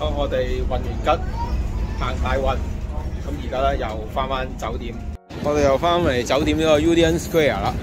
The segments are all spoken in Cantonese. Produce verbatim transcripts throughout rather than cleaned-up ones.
好，我哋運完吉，行大運，咁而家咧又翻返酒店。我哋又翻嚟酒店呢個 Union Square 啦。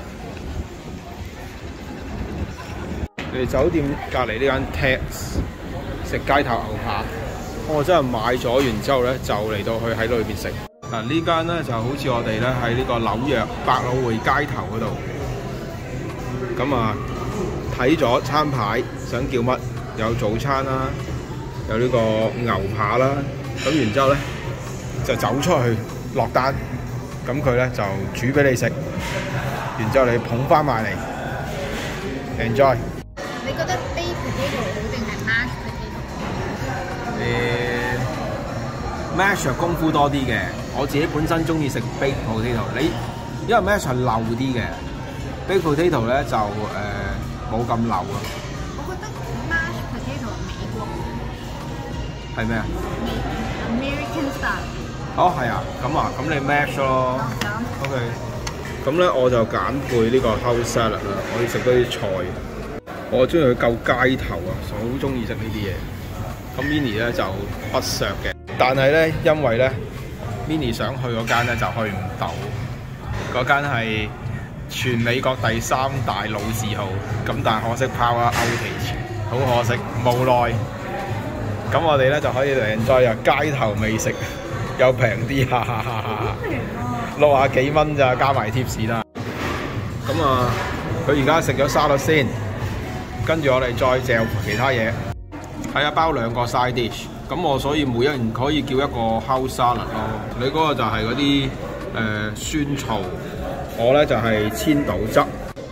我哋酒店隔離呢間 Tex 食街頭牛扒，我真係買咗完之後咧，就嚟到去喺裏邊食。嗱呢間咧就好似我哋咧喺呢個紐約百老匯街頭嗰度。咁啊睇咗餐牌，想叫乜？有早餐啦，有呢個牛扒啦。咁然之後咧就走出去落單。咁佢咧就煮俾你食，然之後你捧翻埋嚟 ，enjoy。 你覺得 baked potato 好定係 mashed potato？ 誒 ，mash 就功夫多啲嘅，我自己本身中意食 baked potato。你因為 mash 係流啲嘅 ，baked potato 咧就誒冇咁流啊。 我覺得 mashed potato 係美國係咩啊 ？American style。 哦，係啊，咁啊，咁你 mash 咯 ，OK。咁咧我就揀配呢個 house salad 啦，我要食多啲菜。我中意佢夠街頭啊，好中意食呢啲嘢。咁 Minnie 咧就不削嘅，但係咧因為咧 Minnie 想去嗰間咧就去唔到，嗰間係全美國第三大老字號，咁但係可惜拋啊 outage，好可惜，無奈。咁我哋咧就可以嚟 enjoy 啊街頭美食。又平啲，哈哈哈哈！六啊幾蚊咋，加埋貼士啦。咁啊，佢而家食咗沙律先，跟住我哋再嚼其他嘢。係啊，包兩個 side dish。咁我所以每一人可以叫一個 house salad 咯。你嗰個就係嗰啲誒酸醋，我咧就係千島汁。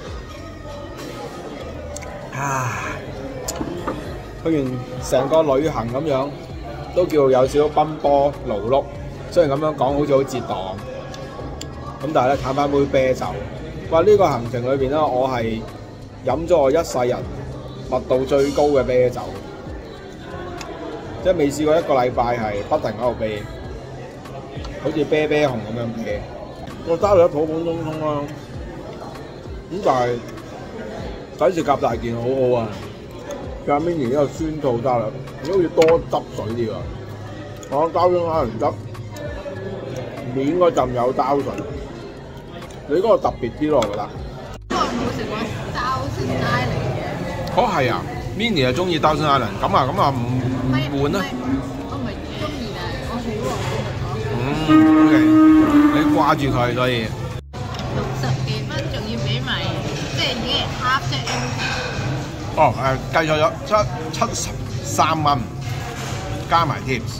啊！去完成個旅行咁樣。都叫有少少奔波勞碌，雖然咁樣講好似好折檔，咁但係咧嘆翻杯啤酒。哇！呢、呢個行程裏邊咧，我係飲咗我一世人密度最高嘅啤酒，即係未試過一個禮拜係不停喺度啤，好似啤啤紅咁樣啤。個沙律普普通通啦，咁但係第一次夾大件好好啊！加 Minnie 呢個酸醋沙律，好似多汁水啲喎。我膠樽蝦仁汁，面嗰陣有膠水，你嗰個特別啲咯，我覺得。 不過我冇食過 Thousand Island 嘅。 哦，係啊 ，Minnie 係中意 Thousand Island， 咁啊，咁啊唔唔換啦。 我唔係中意啊，我好耐冇食咗。 嗯 ，OK， 你掛住佢所以。 六十幾蚊，仲要俾埋，即係已經係 half 隻 everything。 哦，誒計錯咗，七七十三蚊，加埋 tips，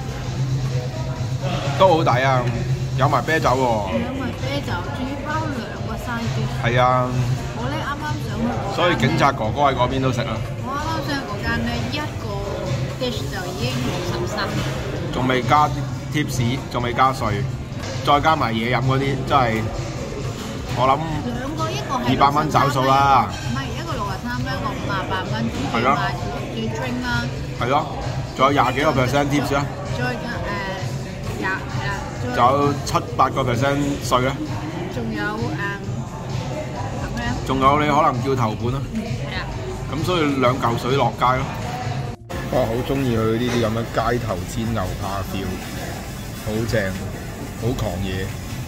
都好抵啊！有埋啤酒喎。有埋啤酒，仲要包兩個 side dish。 係啊。 我咧啱啱上去。 所以警察哥哥喺嗰邊都食啦。 我啱啱上去嗰間咧，一個 dish 就已經六十三。 仲未加 tips， 仲未加稅，再加埋嘢飲嗰啲，真係我諗。 兩個一個係二百蚊找數啦。 唔係一個六十三，一個五十八蚊，咁要買要 drink 啦。 係咯，仲有廿幾個 percent tips 啊。 再誒廿係啦。 仲有七八個 percent 稅咧。 仲有誒咁樣。 仲有你可能叫頭盤啦。 係啊。 咁所以兩嚿水落街咯。哇！好中意去呢啲咁嘅街頭煎牛扒 feel， 好正，好狂野。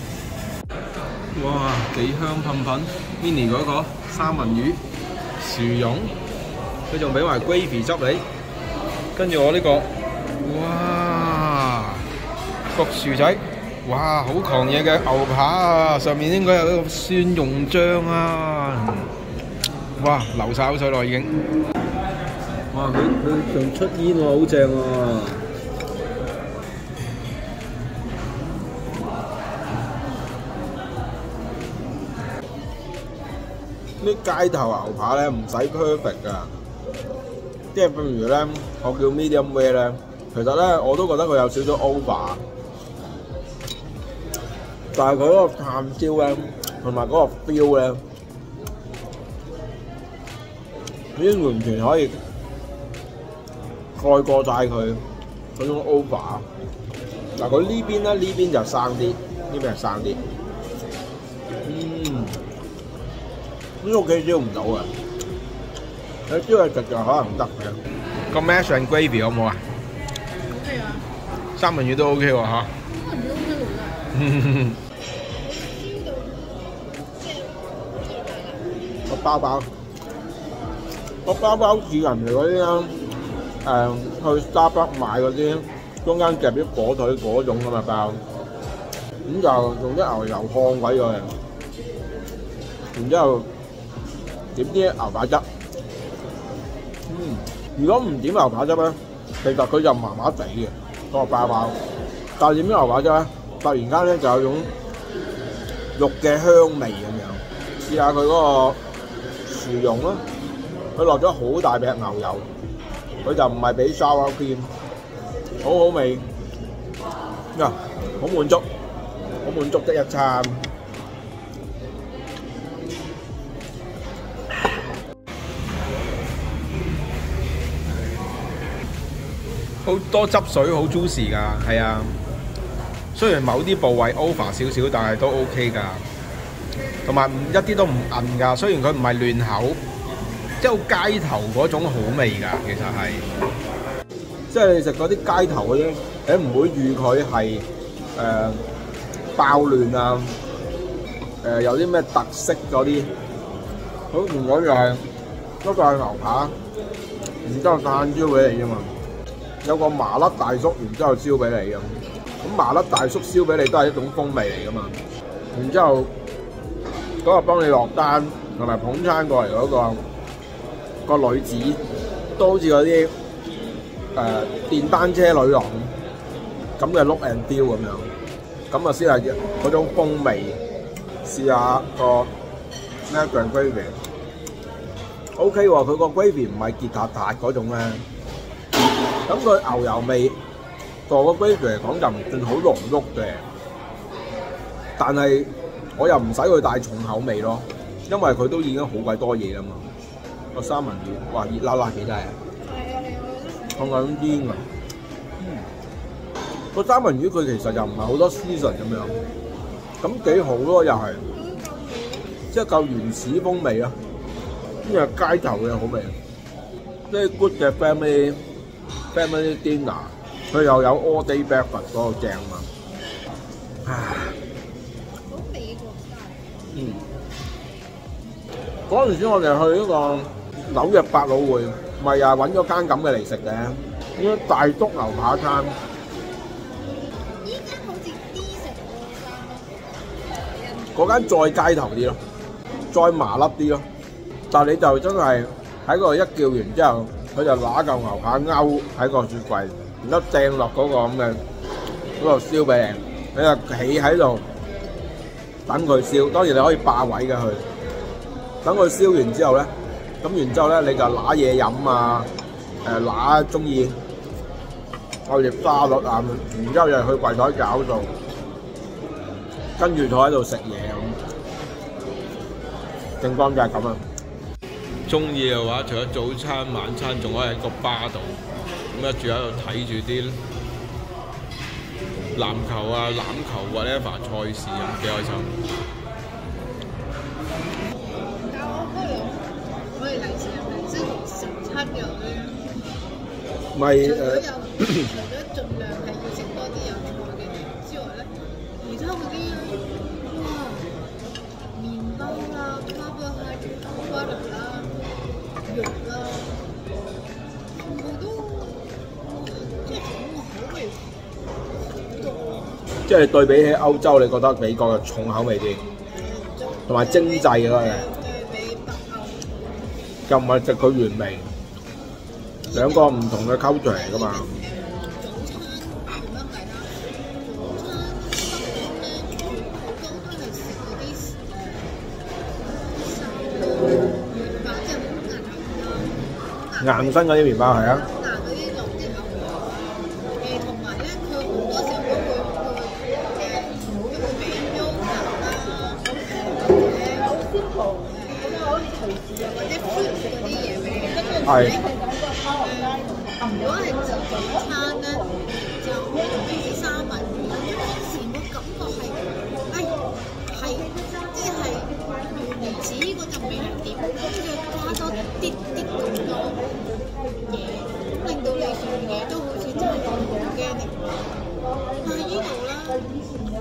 哇！幾香噴噴 ，Minnie 嗰個三文魚、薯蓉，佢仲俾埋 gravy 汁你，跟住我呢、呢個，哇！焗薯仔，哇！好狂野嘅牛扒啊！上面應該有一個蒜蓉醬啊！哇！流晒口水咯已經。哇！佢佢仲出煙喎，好正喎！啲街頭牛扒咧唔使 perfect 噶，即係譬如咧，我叫 medium rare 咧，其實咧我都覺得佢有少少 over， 但係佢嗰個炭燒咧，同埋嗰個 feel 咧，已經完全可以蓋過晒佢嗰種 over。嗱，佢呢邊咧，呢邊就生啲，呢邊係生啲，嗯。呢屋企燒唔到啊！你燒係直就可能得嘅。個 mash and gravy 好唔好啊？ 三文魚都 OK 喎嚇。 三文魚 OK 喎真係。 個包包，個包包似人哋嗰啲啦，誒去 Starbucks 買嗰啲，中間夾啲火腿嗰種咁嘅包，咁就用啲牛油烘鬼咗佢，然之後點啲牛扒汁。嗯，如果唔點牛扒汁咧，其實佢就麻麻地嘅嗰個包包，但係點啲牛扒汁咧，突然間咧就有種肉嘅香味咁樣。試下佢嗰個薯蓉啦，佢落咗好大片牛油，佢就唔係俾 sour cream，好好味，啊，好滿足，好滿足的一餐。好多汁水，好 juicy 㗎，係啊。雖然某啲部位 over 少少，但係都 OK 㗎。同埋唔一啲都唔韌㗎，雖然佢唔係亂口，即係好街頭嗰種好味㗎，其實係。即係你食嗰啲街頭嗰啲，你唔會預佢係誒爆亂啊，誒、呃、有啲咩特色嗰啲，好唔講就係嗰個係牛扒，然之後炭燒俾你啫嘛，有個麻甩大叔，然之後燒俾你咁，咁麻甩大叔燒俾你都係一種風味嚟㗎嘛，然之後。嗰個幫你落單同埋捧餐過嚟嗰、嗰個、個女子，都好似嗰啲誒電單車女郎咁嘅 look and feel 咁樣，咁啊先係嗰種風味。試下個 Snapdragon gravy，OK 喎，佢個 gravy 唔係結塔塔嗰種咧，咁佢牛油味個個 gravy 嚟講就唔算好濃郁嘅，但係。我又唔使佢帶重口味咯，因為佢都已經好鬼多嘢啦嘛。個三文魚，哇熱辣辣幾得啊！我講煙啊，個三文魚佢其實又唔係好多 season 咁樣，咁幾好咯又係，即係夠原始風味啊，呢個街頭嘅好味，即係 good 嘅 family family dinner， 佢又有 all day breakfast 嗰個正嘛，唉。嗯，嗰陣時我哋去呢個紐約百老匯，咪又揾咗間咁嘅嚟食嘅，呢個大督牛扒餐。 依間好似 D 食嗰間再街頭啲咯，再麻粒啲咯，但係你就真係喺嗰度一叫完之後，佢就拿嚿牛扒勾喺個雪櫃，然之後掟落嗰個咁嘅嗰度燒俾你，你就企喺度。等佢燒，當然你可以霸位嘅佢。等佢燒完之後咧，咁然之後咧你就揦嘢飲啊，誒揦中意愛葉沙律啊，然之後又去櫃台搞數，跟住坐喺度食嘢咁。正方就係咁啊！中意嘅話，除咗早餐、晚餐，仲可以喺個吧度咁一住喺度睇住啲籃球啊、欖球 whatever 賽事咁幾開心。 但我不如我哋嚟時係咪星期十七嘅咧？ 咪除咗有，除咗盡量係要食多啲有菜嘅嘢之外咧，其他嗰啲哇麵包啦、carbohydrate啦、肉啦，全部都即係重口味。 即係對比起歐洲，你覺得美國嘅重口味啲，同埋精製咯嘅，又唔係食佢原味，兩個唔同嘅 culture 嚟㗎嘛。硬身嗰啲麵包係啊。係。如果係自助餐咧，就啲三文魚，成個感覺係，誒係即係原始嗰陣味係點，跟住加多啲啲咁多嘢，令到你樣嘢都好似真係咁 organic。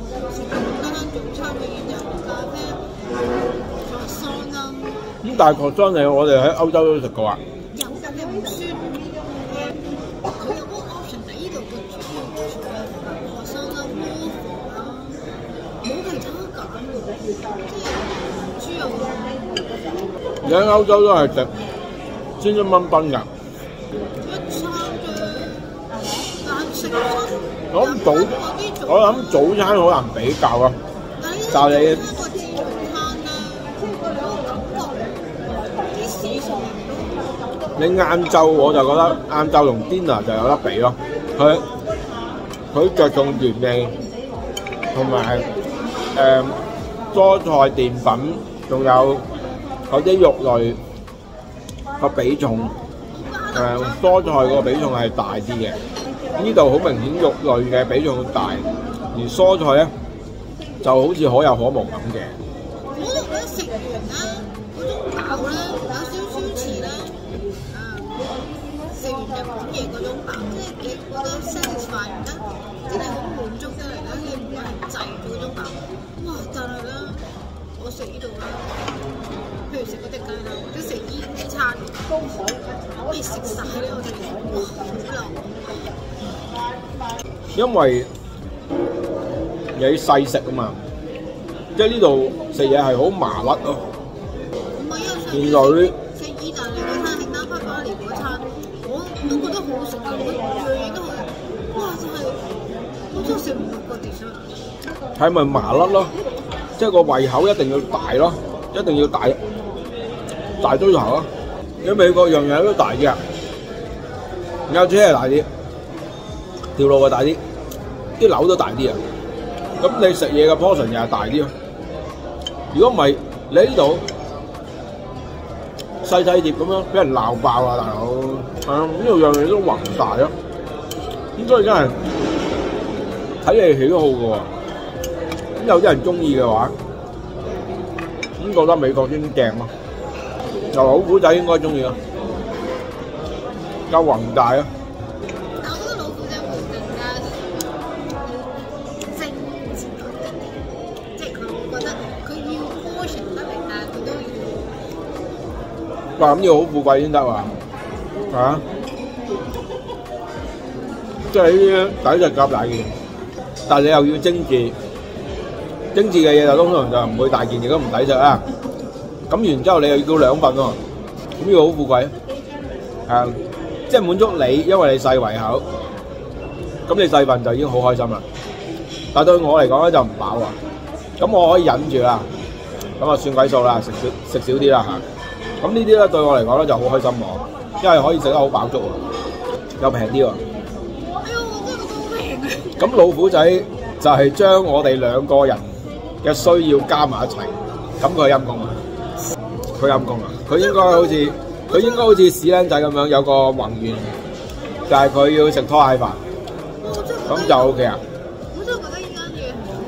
食咁多餐早餐嘅嘢就係咖啡、croissant啦。 咁但係 croissant 你我哋喺歐洲都食過啊。 有嘅嘅唔酸嘅，佢有嗰個 option 喺呢度嘅主要除咗 croissant 啦、waffle 啦，冇其他揀嘅，即係豬肉。 你喺歐洲都係食千一蚊賓㗎。 一餐嘅，但食親。 我諗早，我諗早餐好難比較啊。就你個自助餐咧，嗰個感覺啲市場你晏晝我就覺得晏晝同 dinner 就有得比咯。佢佢着重原味，同埋誒蔬菜澱粉，仲有嗰啲肉類個比重，誒、呃、蔬菜個比重係大啲嘅。呢度好明顯肉類嘅比重大，而蔬菜咧就好似可有可無咁嘅。 嗰度咧食完咧，嗰種飽咧有少少似咧，誒食完日本嘢嗰種飽，即係你覺得 satisfy 唔得，真係好滿足得嚟咧，你唔係滯嗰種飽。哇！但係咧，我食呢度咧，譬如食嗰隻雞啦，或者食呢呢餐，可以食晒咧，我哋哇好流。 因為你細食啊嘛，即係呢度食嘢係好麻甩咯。 唔係啊， 原來食意大利嗰餐，慶丹花巴黎嗰餐，我都覺得好好食啊！我樣嘢都好，哇！真係我真係食唔落個 dessert。 係咪麻甩咯？即係個胃口一定要大咯，一定要大大堆頭咯。喺美國樣樣都大啲啊，有車係大啲。條路啊大啲，啲樓都大啲啊！咁你食嘢嘅 portion 又係大啲咯。如果唔係，你呢度細細碟咁樣，俾人鬧爆啊！大佬，係啊，呢度樣嘢都宏大咯。咁所以真係睇你喜好嘅喎。咁有啲人中意嘅話，咁覺得美國先正咯。又老虎仔應該中意咯，夠宏大啊！哇！咁要好富貴先得喎，啊！即係呢啲抵食夾大件，但係你又要精緻，精緻嘅嘢就通常就唔會大件，亦都唔抵食啊！咁然之後你又要叫兩份喎，咁呢個好富貴，係即係滿足你，因為你細胃口，咁你細份就已經好開心啦。但係對我嚟講咧就唔飽啊，咁我可以忍住啦，咁啊算鬼數啦，食少食少啲啦嚇。咁呢啲咧對我嚟講咧就好開心喎，因為可以食得好飽足喎，又平啲喎。 哎呀，我真係覺得好平啊！ 咁老虎仔就係將我哋兩個人嘅需要加埋一齊，咁佢陰公啊！佢陰公啊！佢應該好似佢應該好似屎僆仔咁樣有個宏願，就係佢要食拖鞋飯，咁就 O K 啊！ 我真係覺得呢間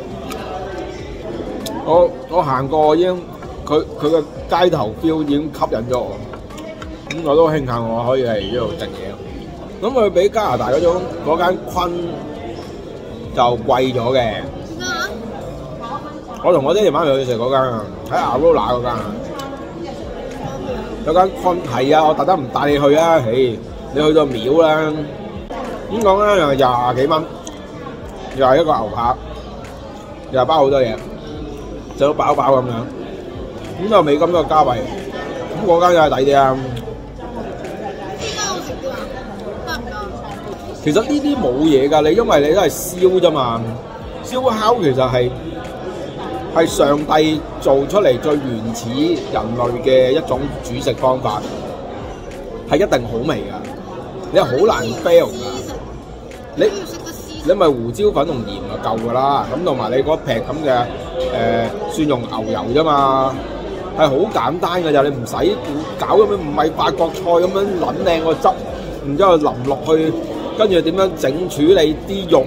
嘢我我行過已經。佢佢個街頭 feel 已經吸引咗我，咁我都慶幸我可以喺呢度食嘢。咁佢比加拿大嗰種嗰間坤就貴咗嘅。 點解啊？ 我同我爹哋媽咪去食嗰間啊，喺 Aurora 嗰間啊。有間坤係啊，我特登唔帶你去啊，嘿，你去到廟啦。咁講咧又廿幾蚊，又係一個牛扒，又包好多嘢，食到飽飽咁樣。咁就美金呢個價位，咁嗰間又係抵啲啊！ 呢間好食啲啊，得唔得？ 其實呢啲冇嘢㗎，你因為你都係燒啫嘛，燒烤其實係係上帝做出嚟最原始人類嘅一種煮食方法，係一定好味㗎，你係好難 fail 㗎。你你咪胡椒粉同鹽就夠㗎啦，咁同埋你嗰劈咁嘅誒蒜蓉牛油啫嘛。係好簡單嘅咋，你唔使搞咁樣，唔係法國菜咁樣撚靚個汁，然之後淋落去，跟住點樣整處理啲肉，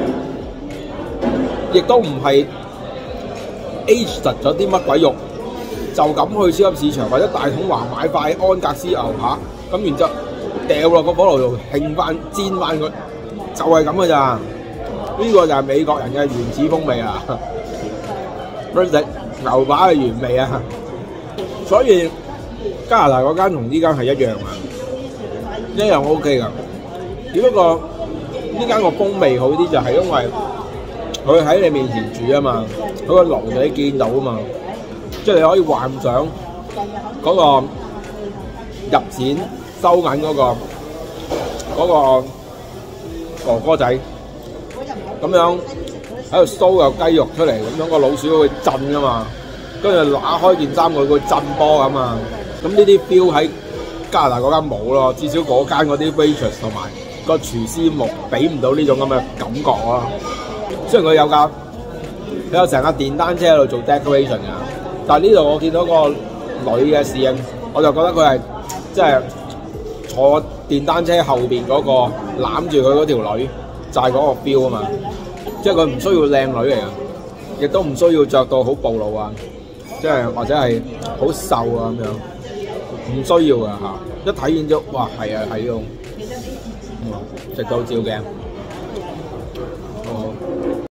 亦都唔係 aged 咗啲乜鬼肉，就咁去超級市場或者大統華買塊安格斯牛扒，咁然之後掉落個火爐度興翻煎翻佢，就係咁嘅咋。 呢個就係美國人嘅原始風味啊！佢食牛扒嘅原味啊！所以加拿大嗰間同呢間係一樣啊，一樣 O K 噶。只不過呢間個風味好啲，就係因為佢喺你面前煮啊嘛，佢個爐你見到啊嘛，即係你可以幻想嗰個入錢收銀嗰個嗰個哥哥仔咁樣喺度酥個雞肉出嚟，咁樣個老鼠會震噶嘛，跟住揦開件衫佢會震波咁啊！咁呢啲 feel 喺加拿大嗰間冇咯，至少嗰間嗰啲 waitress 同埋個廚師木俾唔到呢種咁嘅感覺咯。雖然佢有架佢有成架電單車喺度做 decoration 㗎，但係呢度我見到個女嘅侍應，我就覺得佢係即係坐電單車後邊嗰個攬住佢嗰條女，就係嗰個 feel 啊嘛。即係佢唔需要靚女嚟嘅，亦都唔需要着到好暴露啊，即係或者係好瘦啊咁樣，唔需要㗎嚇。一睇見咗，哇係啊係呢種，食到照鏡，好好。